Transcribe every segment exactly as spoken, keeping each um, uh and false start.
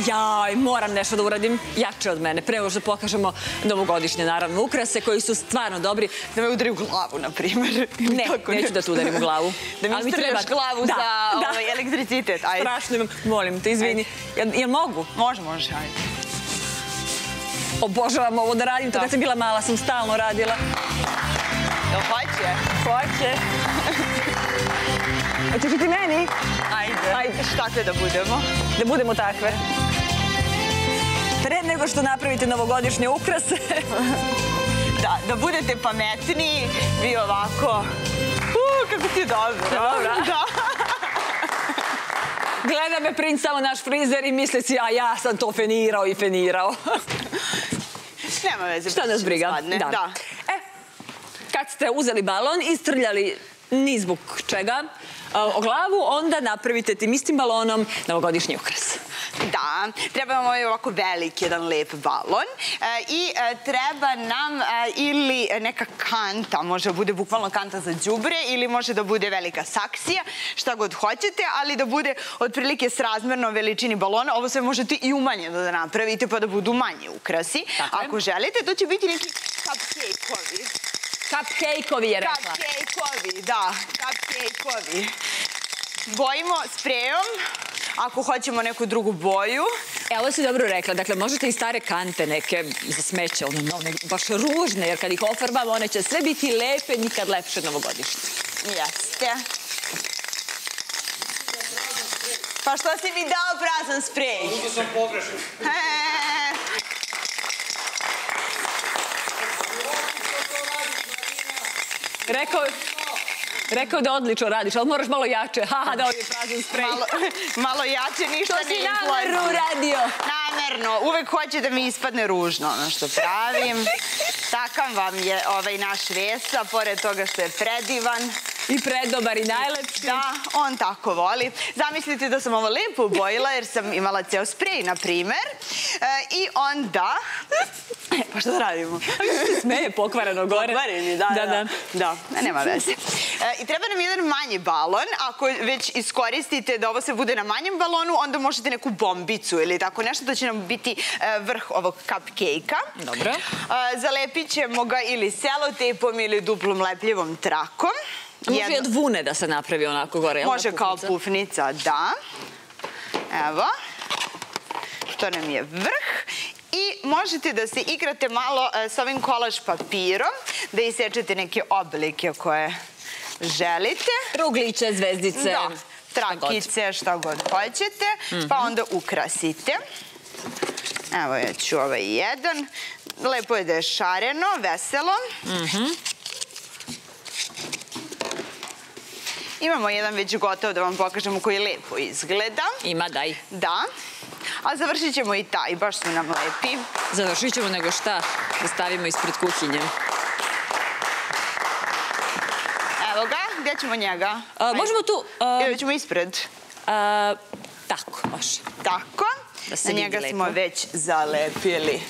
jaj, moram nešto da uradim jače od mene. Pre nego što pokažemo novogodišnje, naravno, ukrase koji su stvarno dobri. Da me udari u glavu, na primjer. Ne, neću da te udarim u glavu. Da mi istrljaš glavu za elektricitet. Strašno imam, molim te, izvini. Jel mogu? Može, može, ajde. Obožavam ovo da radim, to kad sam bila mala sam stalno radila. Jel hoće? Hoće. Hoćeš i ti meni? Ajde. Ajde. Takve da budemo. Da budemo takve. Pre nego što napravite novogodišnje ukrase. Da, da budete pametniji, vi ovako. Uuu, kako ti je dobro. Dobro. Da. Gleda me princ samo naš frizer i misli si, a ja sam to fenirao i fenirao. Nema veze. Šta nas briga? Da. E, kad ste uzeli balon i strljali ni zbog čega o glavu, onda napravite tim istim balonom novogodišnji ukras. Da, treba nam ovaj ovako velik jedan lep balon i treba nam ili neka kanta, može da bude bukvalno kanta za đubre ili može da bude velika saksija, šta god hoćete, ali da bude otprilike srazmerno veličini balona. Ovo sve možete i umanjeno da napravite pa da budu manji ukrasi. Ako želite, to će biti neki cupcake-ovi. Cupcake-ovi je rekla. Cupcake-ovi, da, cupcake-ovi. Bojimo sprejom, ako hoćemo neku drugu boju. E, ovo si dobro rekla. Dakle, možete i stare kante neke za smeće, one baš ružne, jer kad ih ofarbamo, one će sve biti lepe, nikad lepše novogodišnje. Jeste. Pa što si mi dao prazan sprej? Uzdo sam pogrešen. Rekao... Rekao da odlično radiš, ali moraš malo jače. Haha, da ovdje prazan sprej. Malo jače, ništa ne izlazi. To si namerno uradio. Namerno. Uvek hoće da mi ispadne ružno ono što pravim. Takav vam je ovaj naš Vesa, pored toga što je predivan. I predobar i najlepši. Da, on tako voli. Zamislite da sam ovo lepo obojila jer sam imala ceo sprej, na primer. I onda... Pa što da radimo? Se smeje pokvareno gore. Pokvareni, da, da. Da, nema veze. I treba nam jedan manji balon. Ako već iskoristite da ovo se bude na manjem balonu, onda možete neku bombicu ili tako nešto. To će nam biti vrh ovog cupcake-a. Dobro. Zalepit ćemo ga ili selotejpom ili duplom lepljivom trakom. Može i od vune da se napravi onako gore. Može kao pufnica, da. Evo. To nam je vrh. I možete da se igrate malo s ovim kolaž papirom, da isečete neke oblike koje želite. Rugliće, zvezdice. Da, trakice, šta god hoćete. Pa onda ukrasite. Evo ja ću ovaj jedan. Lepo je da je šareno, veselo. Imamo jedan već gotov da vam pokažemo koji lepo izgleda. Ima, daj. Da. A završit ćemo i taj, baš su nam lepi. Završit ćemo nego šta da stavimo ispred kuhinje. Evo ga, gdje ćemo njega? Možemo tu... Ili ćemo ispred? Tako, može. Tako. Na njega smo već zalepili.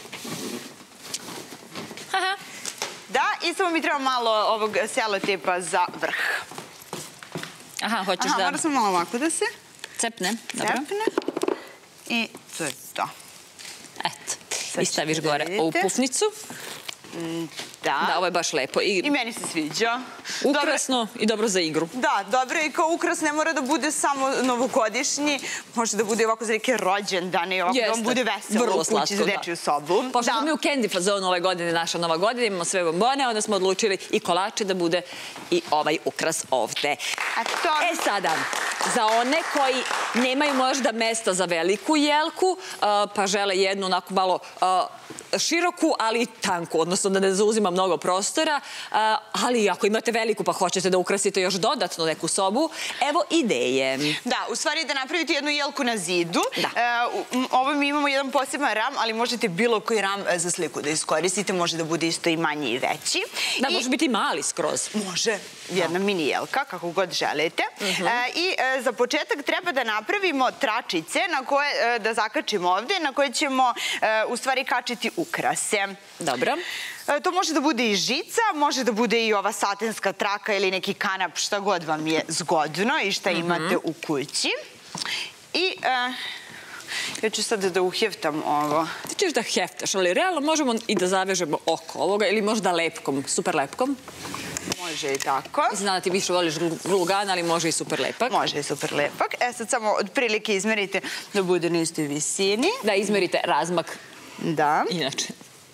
Da, i samo mi treba malo ovog selotipa za vrh. Aha, hoćeš da... Aha, mora sam malo ovako da se... Cepne, dobro. Cepne. I to je to. Eto. I staviš gore ovu pufnicu. Da. Da, ovo je baš lepo. I meni se sviđa. Ukrasno i dobro za igru. Da, dobro je i kao ukras ne mora da bude samo novogodišnji. Može da bude ovako za neke rođendane i ovako da vam bude veselo u kući za dečiju sobu. Pošto smo mi u Candy fazonu ove godine, naša nova godina, imamo sve bombone, onda smo odlučili i kolače da bude i ovaj ukras ovde. E sada, za one koji nemaju možda mesta za veliku jelku, pa žele jednu onako malo široku, ali tanku, odnosno da ne zauzima mnogo prostora, ali ako imate veliku pa hoćete da ukrasite još dodatno neku sobu, evo ideje. Da, u stvari da napravite jednu jelku na zidu. Ovo mi imamo jedan poseban ram, ali možete bilo koji ram za sliku da iskoristite, može da bude isto i manji i veći. Da, može biti mali skroz. Može, jedna mini jelka, kako god želite. I za početak treba da napravimo tračice na koje, da zakačimo ovde, na koje ćemo u stvari kačiti ukrase. Dobro. To može da bude i žica, može da bude i ova satinska traka ili neki kanap, šta god vam je zgodno i šta imate u kući. I Ja ću sada da uhjeftam ovo. Ti ćeš da heftaš, ali realno možemo i da zavežemo oko ovoga ili možda lepkom, super lepkom. Može i tako. Znam da ti više voliš glugan, ali može i super lepak. Može i super lepak. E sad samo otprilike izmerite da bude na istoj visini. Da, izmerite razmak. Da. Inače.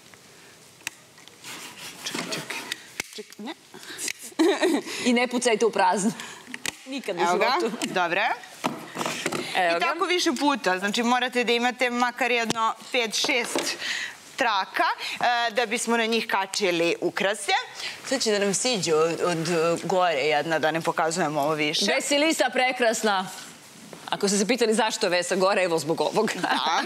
Čekaj, čekaj. Čekaj, ne. I ne pucajte u prazno. Nikad u životu. Evo ga, dobre. I tako više puta. Znači morate da imate makar jedno pet šest traka da bismo na njih kačili ukrase. Sad će da nam siđe od gore jedna, da ne pokazujemo ovo više. Veselisa prekrasna. Ako ste se pitali zašto je Vesa gore, evo zbog ovog. Da.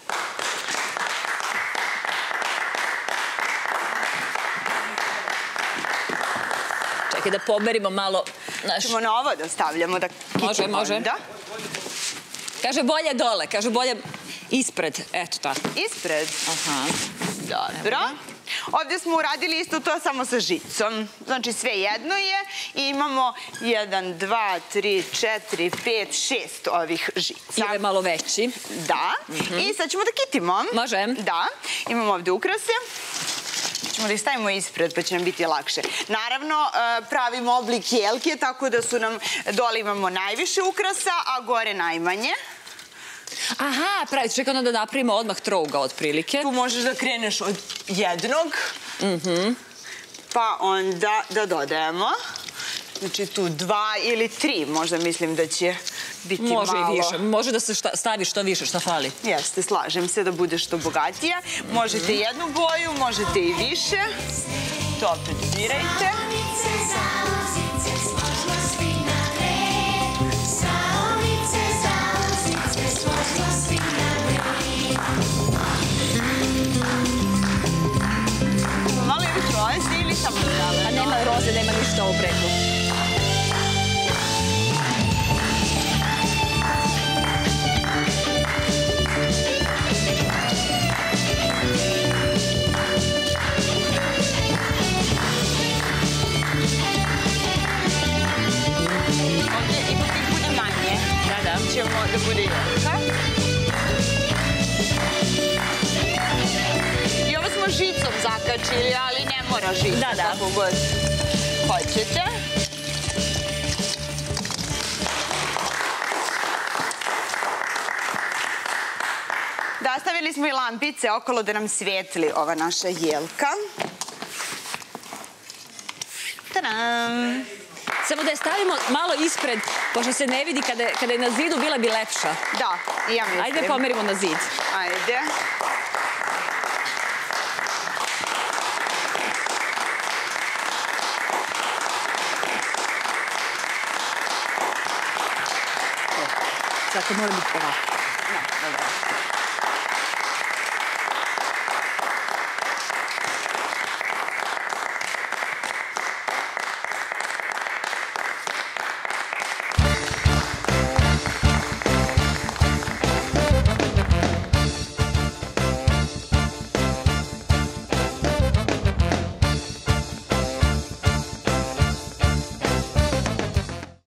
Čekaj da pomerimo malo naš... Ćemo na ovo da stavljamo, da kitimo. Može, može. Kaže bolje dole, kaže bolje ispred, eto tako. Ispred? Aha. Dobro. Ovdje smo uradili isto to samo sa žicom. Znači sve jedno je i imamo jedan, dva, tri, četiri, pet, šest ovih žica. I ovaj malo veći. Da. I sad ćemo da kitimo. Može. Da. Imamo ovdje ukrase. Ćemo da ih stavimo ispred pa će nam biti lakše. Naravno, pravimo oblik jelke, tako da su nam, dole imamo najviše ukrasa, a gore najmanje. Aha, pravi, čekaj onda da napravimo odmah trouga otprilike. Tu možeš da kreneš od jednog, pa onda da dodajemo. Znači tu dva ili tri, možda mislim da će biti malo. Može i više, može da se stavi što više, šta fali. Jeste, slažem se da bude što bogatija. Možete jednu boju, možete i više. To opet birajte. Malo je više roze ili samo zelene? Pa nema roze, nema ništa ovo preko. Ovdje ipak ih bude manje. Da, da. Ćemo da bude jelka. I ovo smo žicom zakačili, ali ne mora žica. Da, da. Kako god hoćete. Da, stavili smo i lampice okolo da nam svijetli ova naša jelka. Tadam! Samo da je stavimo malo ispred, pošto se ne vidi kada je na zidu, bila bi lepša. Da, i ja mislim. Ajde pomerimo na zid. Ajde. Sad to mora biti ovako. Ne, dobro.